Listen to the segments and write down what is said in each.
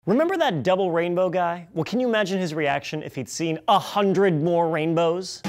Remember that double rainbow guy? Well, can you imagine his reaction if he'd seen 100 more rainbows?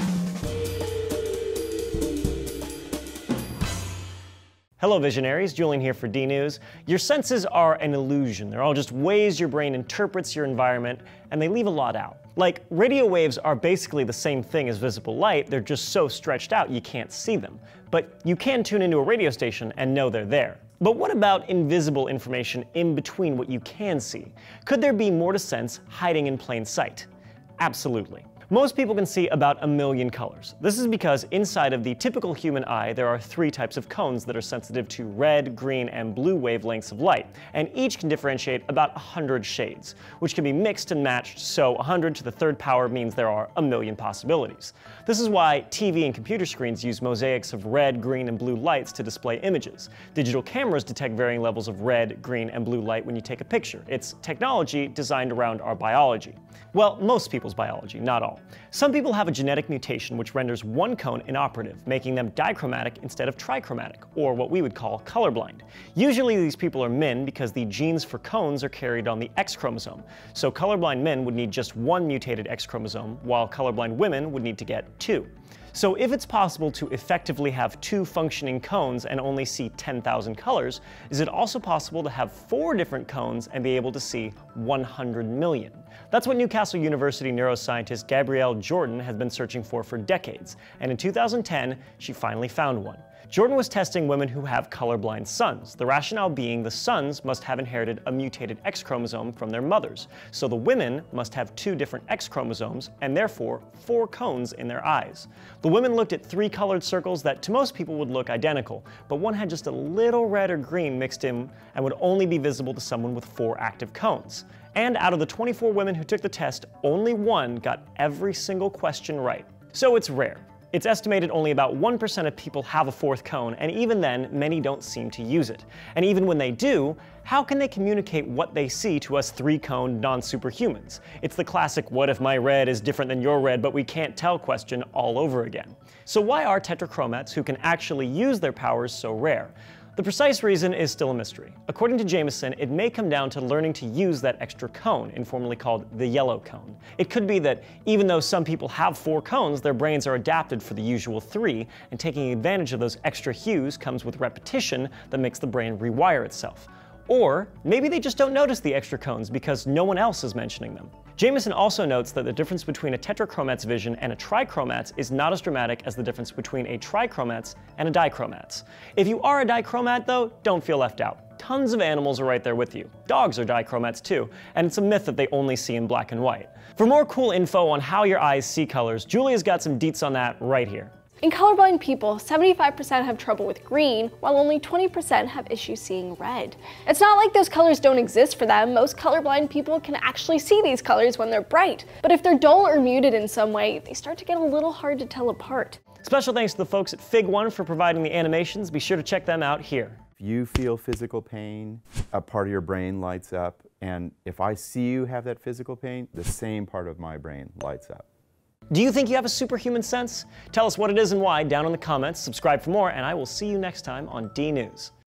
Hello visionaries, Julian here for D-News. Your senses are an illusion. They're all just ways your brain interprets your environment, and they leave a lot out. Like, radio waves are basically the same thing as visible light, they're just so stretched out you can't see them. But you can tune into a radio station and know they're there. But what about invisible information in between what you can see? Could there be more to sense hiding in plain sight? Absolutely. Most people can see about 1 million colors. This is because inside of the typical human eye, there are 3 types of cones that are sensitive to red, green, and blue wavelengths of light, and each can differentiate about 100 shades, which can be mixed and matched, so 100 to the 3rd power means there are 1 million possibilities. This is why TV and computer screens use mosaics of red, green, and blue lights to display images. Digital cameras detect varying levels of red, green, and blue light when you take a picture. It's technology designed around our biology. Well, most people's biology, not all. Some people have a genetic mutation which renders one cone inoperative, making them dichromatic instead of trichromatic, or what we would call colorblind. Usually these people are men because the genes for cones are carried on the X chromosome, so colorblind men would need just 1 mutated X chromosome, while colorblind women would need to get 2. So if it's possible to effectively have 2 functioning cones and only see 10,000 colors, is it also possible to have 4 different cones and be able to see 100 million? That's what Newcastle University neuroscientist Gabrielle Jordan has been searching for decades, and in 2010, she finally found one. Jordan was testing women who have colorblind sons, the rationale being the sons must have inherited a mutated X chromosome from their mothers, so the women must have 2 different X chromosomes and therefore 4 cones in their eyes. The women looked at 3 colored circles that to most people would look identical, but one had just a little red or green mixed in and would only be visible to someone with 4 active cones. And out of the 24 women who took the test, only 1 got every single question right. So it's rare. It's estimated only about 1% of people have a 4th cone, and even then, many don't seem to use it. And even when they do, how can they communicate what they see to us 3-coned non-superhumans? It's the classic what if my red is different than your red but we can't tell question all over again. So why are tetrachromats who can actually use their powers so rare? The precise reason is still a mystery. According to Jameson, it may come down to learning to use that extra cone, informally called the yellow cone. It could be that even though some people have 4 cones, their brains are adapted for the usual 3, and taking advantage of those extra hues comes with repetition that makes the brain rewire itself. Or maybe they just don't notice the extra cones because no one else is mentioning them. Jameson also notes that the difference between a tetrachromat's vision and a trichromat's is not as dramatic as the difference between a trichromat's and a dichromat's. If you are a dichromat though, don't feel left out. Tons of animals are right there with you. Dogs are dichromats too, and it's a myth that they only see in black and white. For more cool info on how your eyes see colors, Julia's got some deets on that right here. In colorblind people, 75% have trouble with green, while only 20% have issues seeing red. It's not like those colors don't exist for them. Most colorblind people can actually see these colors when they're bright. But if they're dull or muted in some way, they start to get a little hard to tell apart. Special thanks to the folks at Fig1 for providing the animations. Be sure to check them out here. If you feel physical pain, a part of your brain lights up, and if I see you have that physical pain, the same part of my brain lights up. Do you think you have a superhuman sense? Tell us what it is and why down in the comments, subscribe for more, and I will see you next time on D-News.